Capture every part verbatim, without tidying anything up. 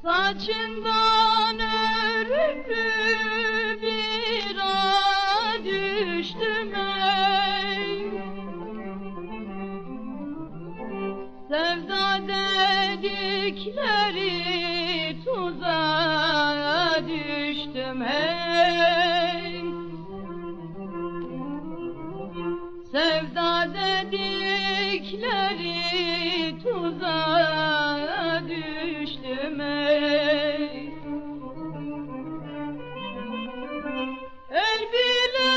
Saçından örülü bir ağa düştüm ey. Sevda dedikleri tuzağa düştüm ey. Sevda dedikleri tuzağa düştüm ey. El bile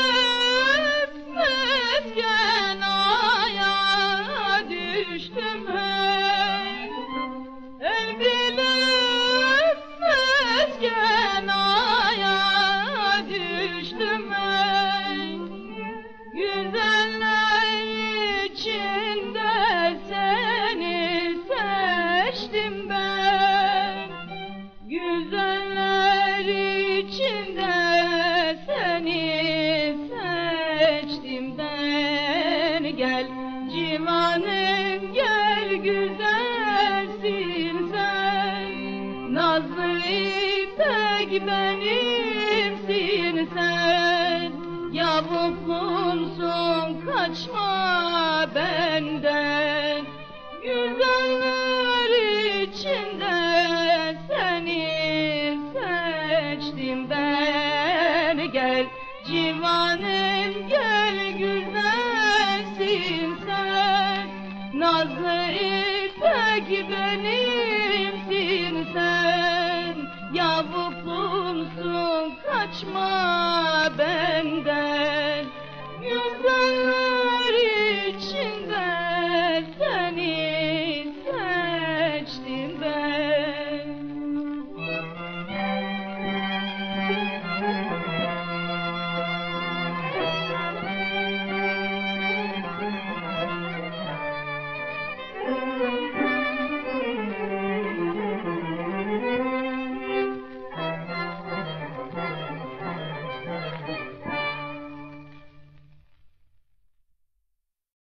öpmezken ayağa düştüm ey. El bile öpmezken ayağa düştüm ey. Güzeller içinde seni seçtim ben. Güzeller içinde seni seçtim ben. Gel civanım gel, güzelsin sen. Nazlı ipek benimsin sen. Yavuklumsun kaçma benden. Güzeller içinde seni seçtim ben. Gel civanım gel, güzelsin sen. Nazlı ipek benimsin sen. Yavuklumsun kaçma benden. Güzeller